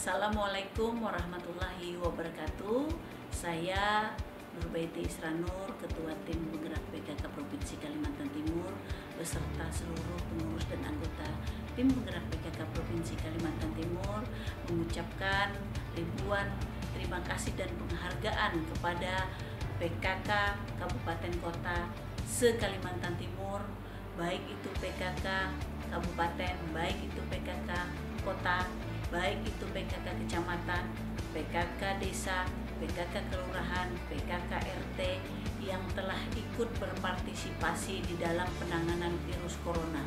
Assalamualaikum warahmatullahi wabarakatuh. Saya Nurbaiti Isranur, Ketua Tim Penggerak PKK Provinsi Kalimantan Timur, beserta seluruh pengurus dan anggota Tim Penggerak PKK Provinsi Kalimantan Timur, mengucapkan ribuan terima kasih dan penghargaan kepada PKK Kabupaten Kota se-Kalimantan Timur, baik itu PKK Kabupaten, baik itu PKK Kota, baik itu PKK Kecamatan, PKK Desa, PKK Kelurahan, PKK RT yang telah ikut berpartisipasi di dalam penanganan virus corona.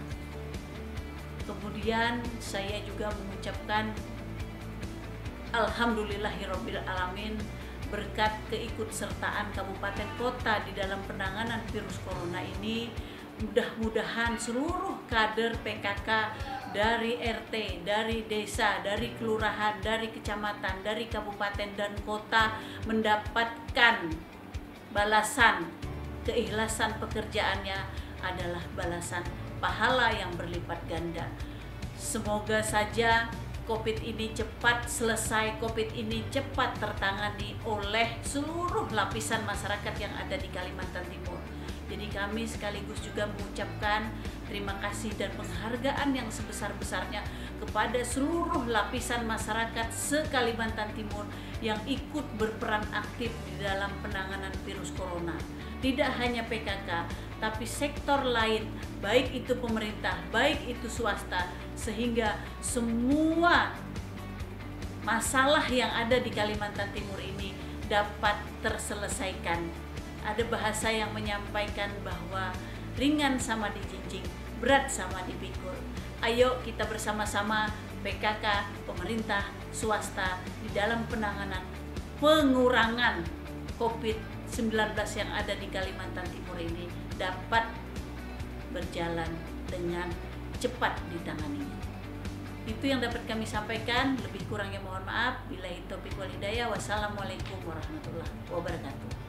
Kemudian saya juga mengucapkan Alhamdulillahirabbil alamin, berkat keikutsertaan kabupaten kota di dalam penanganan virus corona ini, mudah-mudahan seluruh kader PKK dari RT, dari desa, dari kelurahan, dari kecamatan, dari kabupaten dan kota mendapatkan balasan keikhlasan pekerjaannya adalah balasan pahala yang berlipat ganda. Semoga saja COVID ini cepat selesai, COVID ini cepat tertangani oleh seluruh lapisan masyarakat yang ada di Kalimantan Timur. Jadi kami sekaligus juga mengucapkan terima kasih dan penghargaan yang sebesar-besarnya kepada seluruh lapisan masyarakat se-Kalimantan Timur yang ikut berperan aktif di dalam penanganan virus corona. Tidak hanya PKK, tapi sektor lain, baik itu pemerintah, baik itu swasta, sehingga semua masalah yang ada di Kalimantan Timur ini dapat terselesaikan. Ada bahasa yang menyampaikan bahwa ringan sama dijinjing, berat sama dipikul. Ayo kita bersama-sama PKK, pemerintah, swasta di dalam penanganan pengurangan COVID-19 yang ada di Kalimantan Timur ini dapat berjalan dengan cepat ditanganinya. Itu yang dapat kami sampaikan, lebih kurangnya mohon maaf. Billahi taufiq wal hidayah. Wassalamualaikum warahmatullahi wabarakatuh.